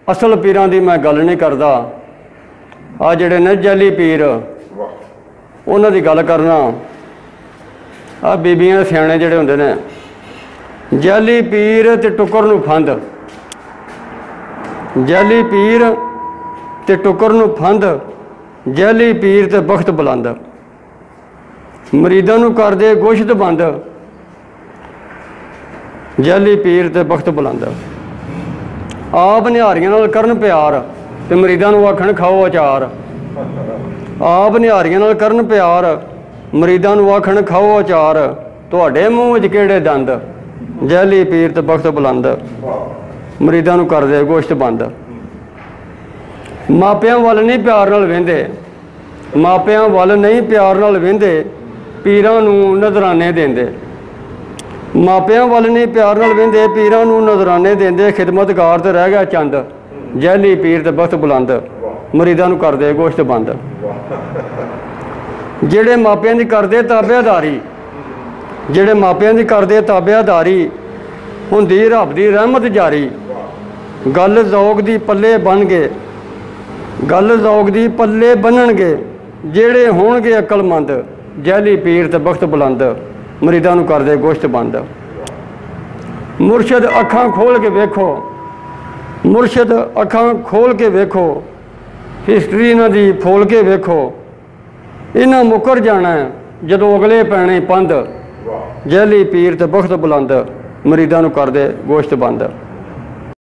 असल पीरां दी मैं गल नहीं करदा। आ जिहड़े ने जैली पीर उन्हां दी गल करना। आ बीबियां सियाणे जिहड़े हुंदे ने, जैली पीर ते टुकर नूं फंद, जैली पीर ते टुकर नूं फंद, जैली पीर ते बख्त बुलंद, मरीदां नूं करदे गोश्त बंद, जैली पीर ते बख्त बुलंद। आप निहारियां नाल करन प्यार ते मरीदां नूं आखण खाओ अचार, आप निहारियां नाल करन प्यार मरीदां नूं आखण खाओ अचार, तुहाडे मूँह विच किहड़े दंद, जैली पीर ते बख्त बुलंद, मरीदां नूं करदे गोश्त बंद। मापियां वल नहीं प्यार नाल वेंदे, मापियां वल नहीं प्यार नाल वेंदे, पीरां नूं नजराने देंदे, मापियां वल नहीं प्यार नाल वेंदे, पीरां नूं नजराने देंदे, खिदमतगार ते रह गया चंद, जैली पीर ते बख्त बुलंद, मरीदां नूं करदे गोश्त बंद। जिहड़े मापियां दी करदे ताबेदारी, जिहड़े मापियां दी करदे ताबेदारी, हुंदी रब दी रहमत जारी, गल ज़ौक दी पल्ले बन गए, गल ज़ौक दी पल्ले बनणगे, जिहड़े होणगे अकलमंद, जैली पीर ते बख्त बुलंद, मरीदां नूं करदे गोश्त बंद। मुर्शद अखां खोल के वेखो, मुर्शद अखां खोल के वेखो, हिस्टरी इन्हां दी फोल के वेखो, इन्हां मुकर जाना है जदों अगले पैणे पंध, जैली पीर ते बख्त बुलंद, मरीदां नूं करदे गोश्त बंद।